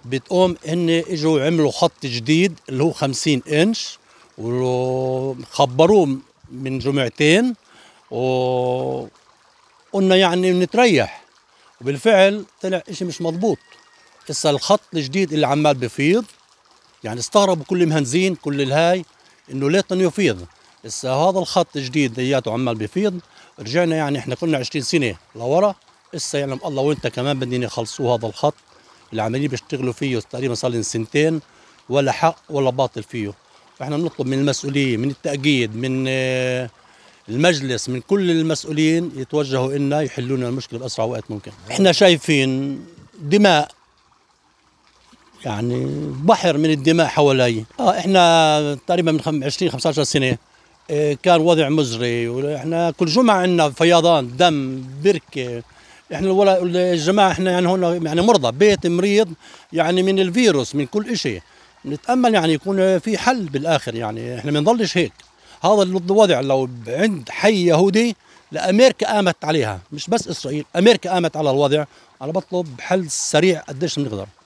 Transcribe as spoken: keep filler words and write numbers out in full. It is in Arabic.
بتقوم هن اجوا عملوا خط جديد اللي هو خمسين انش وخبروه من جمعتين وقلنا يعني نتريح، وبالفعل طلع اشي مش مضبوط. هسه الخط الجديد اللي عمال بفيض يعني استغربوا كل مهندسين كل الهاي انه ليه طن يفيض. هسه هذا الخط الجديد دياته عمال بفيض، رجعنا يعني احنا كنا عشرين سنة لورا، هسه يعلم الله وانت كمان بدين يخلصوا هذا الخط اللي عمالين بيشتغلوا فيه تقريبا صار لهم سنتين ولا حق ولا باطل فيه. فاحنا بنطلب من المسؤولين من التأكيد من المجلس من كل المسؤولين يتوجهوا لنا يحلوا لنا المشكله باسرع وقت ممكن. احنا شايفين دماء يعني بحر من الدماء حوالي. اه احنا تقريبا من عشرين خمسة عشر سنه اه كان وضع مزري، واحنا كل جمعه عندنا فيضان دم بركه. احنا ولا الجماعه احنا يعني هون يعني مرضى بيت مريض يعني من الفيروس من كل شيء. نتامل يعني يكون في حل بالاخر، يعني احنا ما نضلش هيك. هذا الوضع لو عند حي يهودي لامريكا قامت عليها، مش بس اسرائيل، امريكا قامت على الوضع. انا بطلب حل سريع قديش بنقدر.